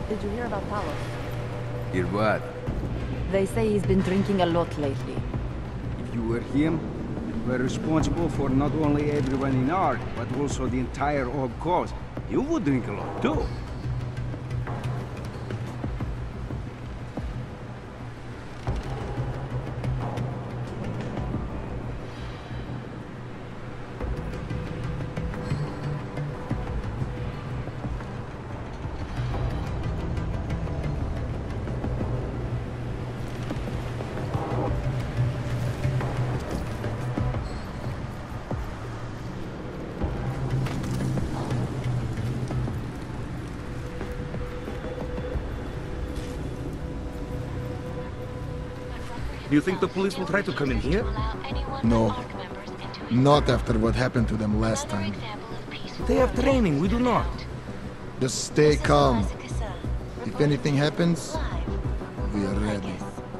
Did you hear about Talos? Hear what? They say he's been drinking a lot lately. If you were him, you were responsible for not only everyone in Ark, but also the entire Orb cause. You would drink a lot, too. Do you think the police will try to come in here? No. Not after what happened to them last time. They have training, we do not. Just stay calm. If anything happens, we are ready.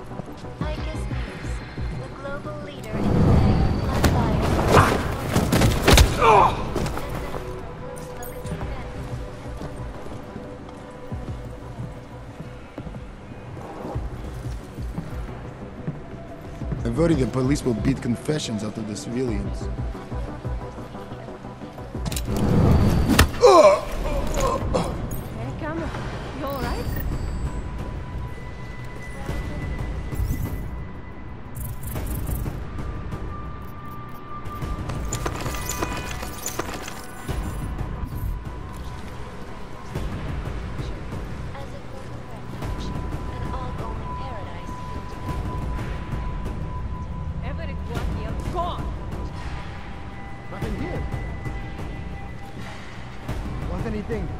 I worry the police will beat confessions out of the civilians. Hey, Cameron. You alright? Nothing here. Want anything?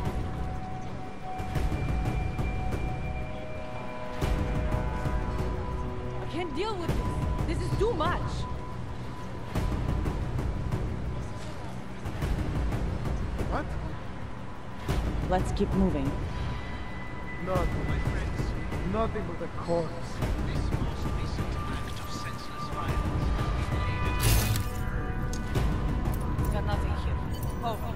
I can't deal with this. This is too much. What? Let's keep moving. Nothing. Nothing but a corpse. Got nothing here. Over.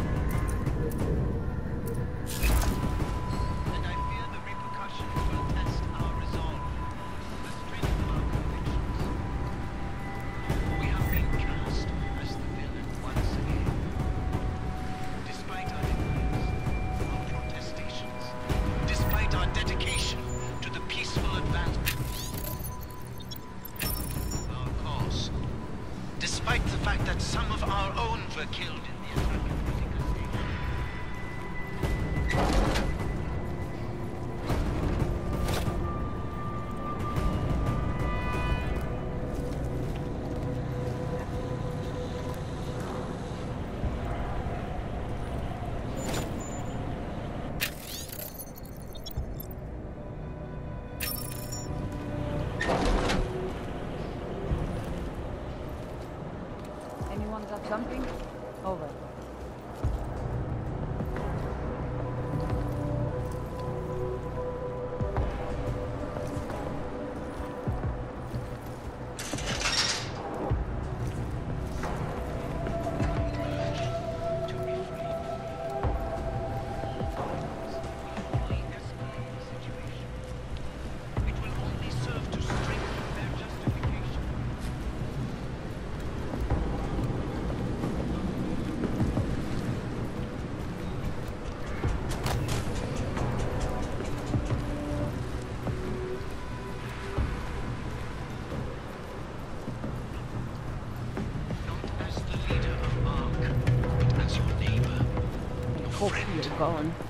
And I fear the repercussions will test our resolve. The strength of our convictions. We have been cast as the villain once again. Despite our demands, our protestations, despite our dedication to the peaceful advancement of our cause, despite the fact that some of our own were killed in the attack at Utica Station. Anyone got something? Over. It will only serve to strengthen their justification. Not as the leader of Ark, but as your neighbor, your Hope friend. you're gone.